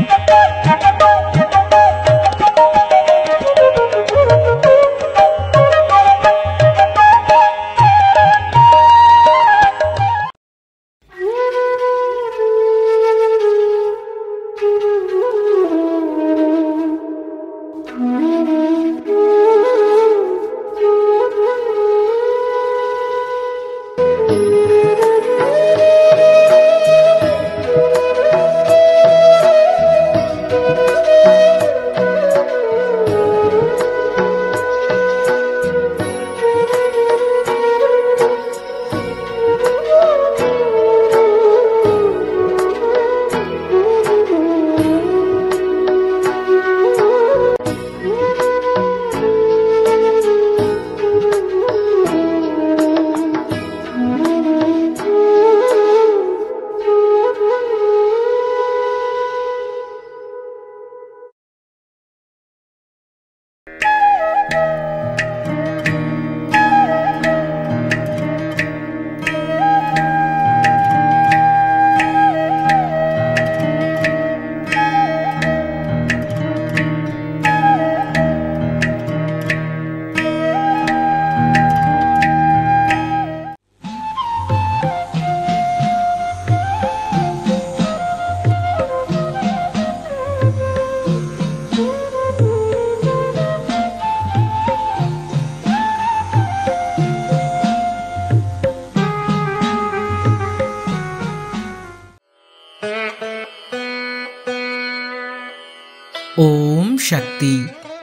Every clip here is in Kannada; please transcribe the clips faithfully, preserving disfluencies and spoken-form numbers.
ಓಂ ಶಕ್ತಿ.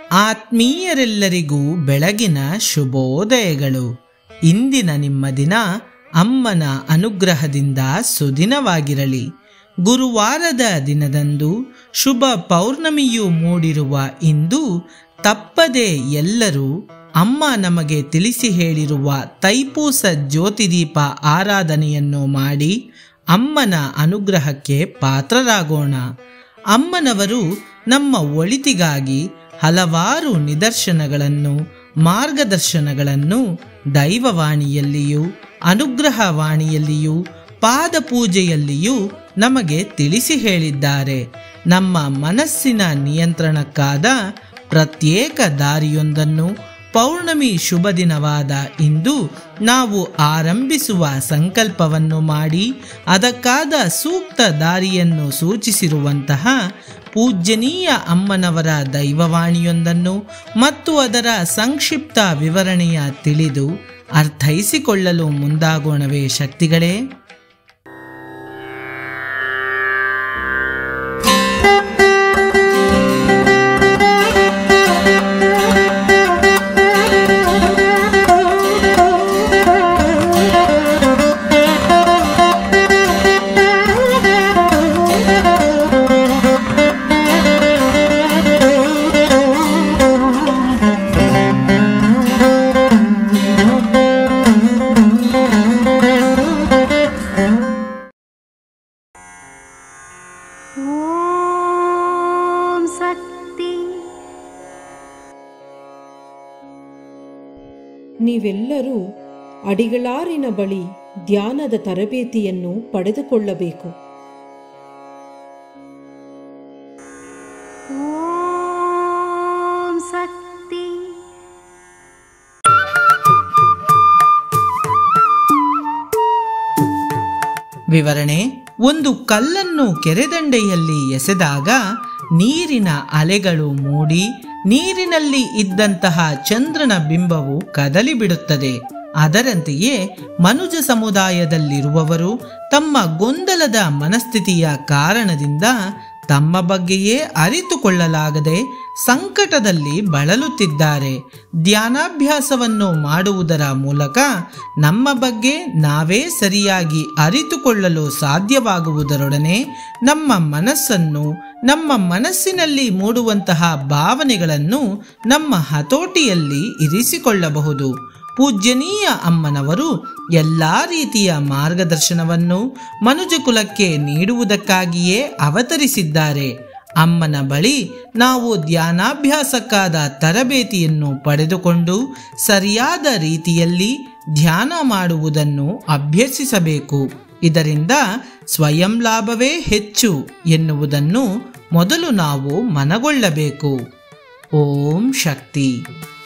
ಆತ್ಮೀಯರೆಲ್ಲರಿಗೂ ಬೆಳಗಿನ ಶುಭೋದಯಗಳು. ಇಂದಿನ ನಿಮ್ಮ ದಿನ ಅಮ್ಮನ ಅನುಗ್ರಹದಿಂದ ಸುದಿನವಾಗಿರಲಿ. ಗುರುವಾರದ ದಿನದಂದು ಶುಭ ಪೌರ್ಣಮಿಯು ಮೂಡಿರುವ ಇಂದು ತಪ್ಪದೆ ಎಲ್ಲರೂ ಅಮ್ಮ ನಮಗೆ ತಿಳಿಸಿ ಹೇಳಿರುವ ತೈಪೂಸ ಜ್ಯೋತಿದೀಪ ಆರಾಧನೆಯನ್ನು ಮಾಡಿ ಅಮ್ಮನ ಅನುಗ್ರಹಕ್ಕೆ ಪಾತ್ರರಾಗೋಣ. ಅಮ್ಮನವರು ನಮ್ಮ ಒಳಿತಿಗಾಗಿ ಹಲವಾರು ನಿದರ್ಶನಗಳನ್ನು, ಮಾರ್ಗದರ್ಶನಗಳನ್ನು ದೈವವಾಣಿಯಲ್ಲಿಯೂ ಅನುಗ್ರಹವಾಣಿಯಲ್ಲಿಯೂ ಪಾದಪೂಜೆಯಲ್ಲಿಯೂ ನಮಗೆ ತಿಳಿಸಿ ಹೇಳಿದ್ದಾರೆ. ನಮ್ಮ ಮನಸ್ಸಿನ ನಿಯಂತ್ರಣಕ್ಕಾದ ಪ್ರತ್ಯೇಕ ದಾರಿಯೊಂದನ್ನು ಪೌರ್ಣಮಿ ಶುಭ ದಿನವಾದ ಇಂದು ನಾವು ಆರಂಭಿಸುವ ಸಂಕಲ್ಪವನ್ನು ಮಾಡಿ ಅದಕ್ಕಾದ ಸೂಕ್ತ ದಾರಿಯನ್ನು ಸೂಚಿಸಿರುವಂತಹ ಪೂಜ್ಯನೀಯ ಅಮ್ಮನವರ ದೈವವಾಣಿಯೊಂದನ್ನು ಮತ್ತು ಅದರ ಸಂಕ್ಷಿಪ್ತ ವಿವರಣೆಯ ತಿಳಿದು ಅರ್ಥೈಸಿಕೊಳ್ಳಲು ಮುಂದಾಗೋಣವೇ ಶಕ್ತಿಗಳೇ? ನೀವೆಲ್ಲರೂ ಅಡಿಗಳಾರಿನ ಬಳಿ ಧ್ಯಾನದ ತರಬೇತಿಯನ್ನು ಪಡೆದುಕೊಳ್ಳಬೇಕು. OmSakthi. ವಿವರಣೆ: ಒಂದು ಕಲ್ಲನ್ನು ಕೆರೆದಂಡೆಯಲ್ಲಿ ಎಸೆದಾಗ ನೀರಿನ ಅಲೆಗಳು ಮೂಡಿ ನೀರಿನಲ್ಲಿ ಇದ್ದಂತಹ ಚಂದ್ರನ ಬಿಂಬವು ಕದಲಿಬಿಡುತ್ತದೆ. ಅದರಂತೆಯೇ ಮನುಜ ಸಮುದಾಯದಲ್ಲಿರುವವರು ತಮ್ಮ ಗೊಂದಲದ ಮನಸ್ಥಿತಿಯ ಕಾರಣದಿಂದ ತಮ್ಮ ಬಗ್ಗೆಯೇ ಅರಿತುಕೊಳ್ಳಲಾಗದೆ ಸಂಕಟದಲ್ಲಿ ಬಳಲುತ್ತಿದ್ದಾರೆ. ಧ್ಯಾನಾಭ್ಯಾಸವನ್ನು ಮಾಡುವುದರ ಮೂಲಕ ನಮ್ಮ ಬಗ್ಗೆ ನಾವೇ ಸರಿಯಾಗಿ ಅರಿತುಕೊಳ್ಳಲು ಸಾಧ್ಯವಾಗುವುದರೊಡನೆ ನಮ್ಮ ಮನಸ್ಸನ್ನು, ನಮ್ಮ ಮನಸ್ಸಿನಲ್ಲಿ ಮೂಡುವಂತಹ ಭಾವನೆಗಳನ್ನು ನಮ್ಮ ಹತೋಟಿಯಲ್ಲಿ ಇರಿಸಿಕೊಳ್ಳಬಹುದು. ಪೂಜ್ಯನೀಯ ಅಮ್ಮನವರು ಎಲ್ಲ ರೀತಿಯ ಮಾರ್ಗದರ್ಶನವನ್ನು ಮನುಜಕುಲಕ್ಕೆ ನೀಡುವುದಕ್ಕಾಗಿಯೇ ಅವತರಿಸಿದ್ದಾರೆ. ಅಮ್ಮನ ಬಳಿ ನಾವು ಧ್ಯಾನಾಭ್ಯಾಸಕ್ಕಾದ ತರಬೇತಿಯನ್ನು ಪಡೆದುಕೊಂಡು ಸರಿಯಾದ ರೀತಿಯಲ್ಲಿ ಧ್ಯಾನ ಮಾಡುವುದನ್ನು ಅಭ್ಯಸಿಸಬೇಕು. ಇದರಿಂದ ಸ್ವಯಂ ಲಾಭವೇ ಹೆಚ್ಚು ಎನ್ನುವುದನ್ನು ಮೊದಲು ನಾವು ಮನಗೊಳ್ಳಬೇಕು. ಓಂ ಶಕ್ತಿ.